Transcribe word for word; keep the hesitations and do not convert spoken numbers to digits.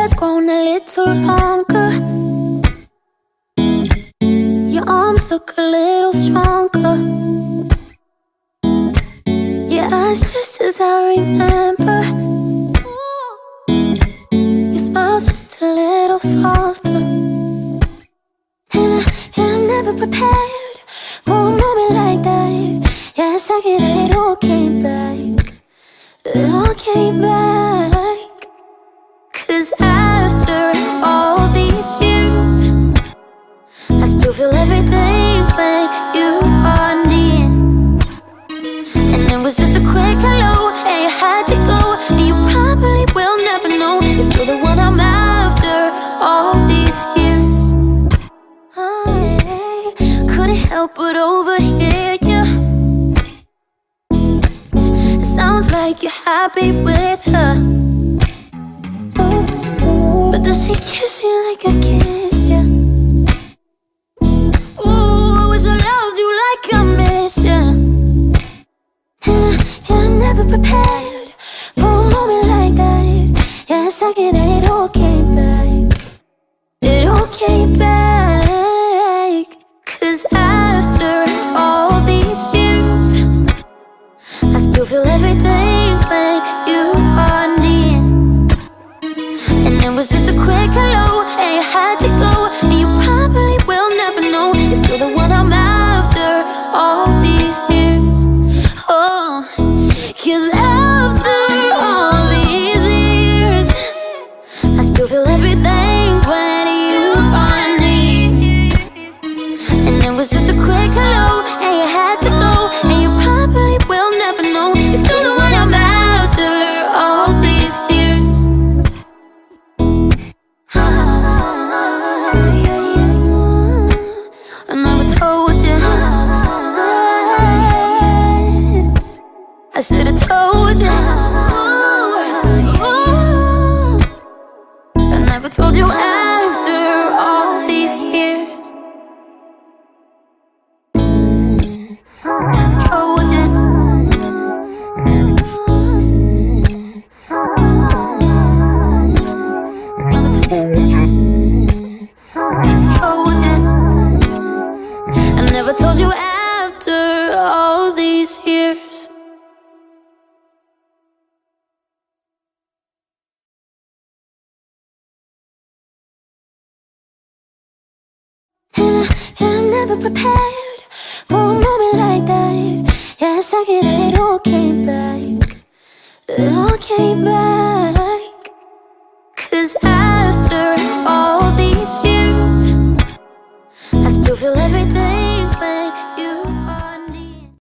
has grown a little longer. Your arms look a little stronger. Your eyes just as I remember. Your smile's just a little softer. And I am never prepared for a moment like that. Yes, I get it, all came back. It all came back. Cause after all these years, I still feel everything when you are near. And it was just a quick hello, and you had to go. And you probably will never know you're still the one I'm after all these years. I couldn't help but overhear you. It sounds like you're happy with her, but does she kiss you like I kissed you? Ooh, I wish I loved you like I miss you. And I am never prepared for a moment like that. Yes, I get it, it all came back. It all came back. Cause after all these years, I still feel everything when you are near. And it was just a quick hello, and you had to go. And you probably will never know you're still the one I'm after all these years. Oh, cause after all these years, I still feel everything when you are near. And it was just a quick hello, and you had to go. And you probably will never know you're still the one I'm after all these years. Ah, yeah, yeah. I never told you. I should've told you. Ooh, ooh. I never told you after all these years. Told you. Told you. I never told you after all these years. And I am never prepared for a moment like that. Yes, I get it, it all came back. It all came back. Cause after all these years, I still feel everything